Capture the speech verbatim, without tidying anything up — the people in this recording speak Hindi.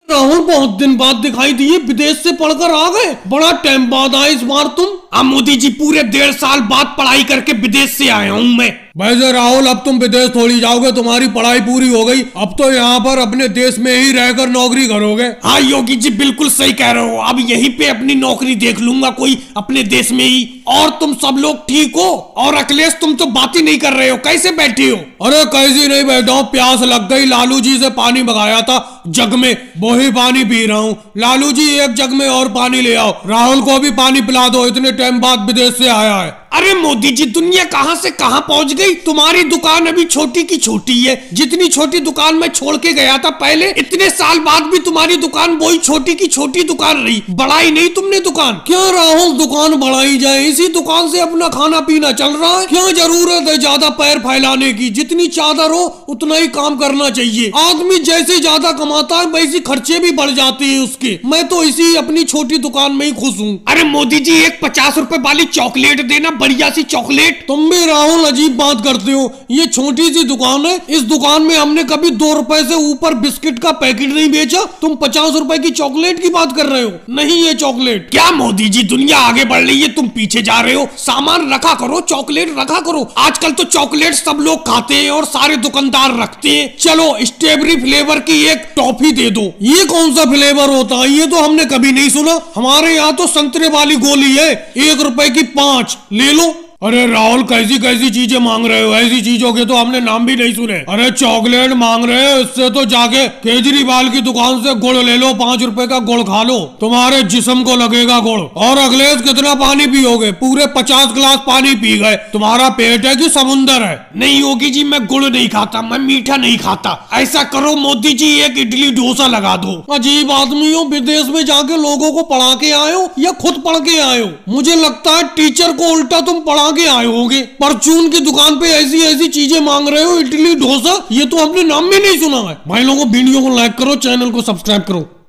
राहुल बहुत दिन बाद दिखाई दिए, विदेश से पढ़कर आ गए। बड़ा टाइम बाद आए इस बार तुम। अब मोदी जी पूरे डेढ़ साल बाद पढ़ाई करके विदेश से आया हूँ मैं। वैसे राहुल अब तुम विदेश थोड़ी जाओगे, तुम्हारी पढ़ाई पूरी हो गई। अब तो यहाँ पर अपने देश में ही रहकर नौकरी करोगे। हाँ योगी जी बिल्कुल सही कह रहे हो, अब यहीं पे अपनी नौकरी देख लूंगा कोई अपने देश में ही। और तुम सब लोग ठीक हो? और अखिलेश तुम तो बात ही नहीं कर रहे हो, कैसे बैठे हो? अरे कैसी नहीं बैठा हूँ, प्यास लग गई, लालू जी से पानी मंगाया था जग में, वही पानी पी रहा हूँ। लालू जी एक जग में और पानी ले आओ, राहुल को भी पानी पिला दो, इतने टाइम बाद विदेश से आया है। अरे मोदी जी दुनिया कहां से कहां पहुंच गई, तुम्हारी दुकान अभी छोटी की छोटी है। जितनी छोटी दुकान मैं छोड़ के गया था पहले, इतने साल बाद भी तुम्हारी दुकान वही छोटी की छोटी दुकान रही, बढ़ाई नहीं तुमने दुकान। क्या राहुल दुकान बढ़ाई जाए, इसी दुकान से अपना खाना पीना चल रहा है। क्या जरूरत है ज्यादा पैर फैलाने की, जितनी चादर हो उतना ही काम करना चाहिए। आदमी जैसे ज्यादा कमाता है वैसे खर्चे भी बढ़ जाते हैं उसके। मैं तो इसी अपनी छोटी दुकान में ही खुश हूँ। अरे मोदी जी एक पचास रुपए वाली चॉकलेट देना, बढ़िया सी चॉकलेट। तुम भी राहुल अजीब बात करते हो, ये छोटी सी दुकान है, इस दुकान में हमने कभी दो रुपए से ऊपर बिस्किट का पैकेट नहीं बेचा। तुम पचास रुपए की चॉकलेट की बात कर रहे हो? नहीं ये चॉकलेट। क्या मोदी जी दुनिया आगे बढ़ रही है, तुम पीछे जा रहे हो। सामान रखा करो, चॉकलेट रखा करो। आजकल तो चॉकलेट सब लोग खाते हैं और सारे दुकानदार रखते हैं। चलो स्ट्रॉबेरी फ्लेवर की एक टॉफी दे दो। ये कौन सा फ्लेवर होता है, ये तो हमने कभी नहीं सुना। हमारे यहाँ तो संतरे वाली गोली है, एक रुपए की पांच, ले लो। अरे राहुल कैसी कैसी चीजें मांग रहे हो, ऐसी चीजों के तो हमने नाम भी नहीं सुने। अरे चॉकलेट मांग रहे हो, इससे तो जाके केजरीवाल की दुकान से गुड़ ले लो, पांच रुपए का गुड़ खा लो, तुम्हारे जिस्म को लगेगा गुड़। और अखिलेश कितना पानी पियोगे? पूरे पचास गिलास पानी पी गए। तुम्हारा पेट है कि समुंदर है? नहीं योगी जी मैं गुड़ नहीं खाता, मैं मीठा नहीं खाता। ऐसा करो मोदी जी एक इडली डोसा लगा दो। अजीब आदमी हो, विदेश में जाके लोगों को पढ़ा के आए हो या खुद पढ़ के आए हो? मुझे लगता है टीचर को उल्टा तुम पढ़ा के आए होंगे। परचून की दुकान पे ऐसी ऐसी चीजें मांग रहे हो, इडली डोसा, ये तो हमने नाम भी नहीं सुना है। भाई लोगों वीडियो को लाइक करो, चैनल को सब्सक्राइब करो।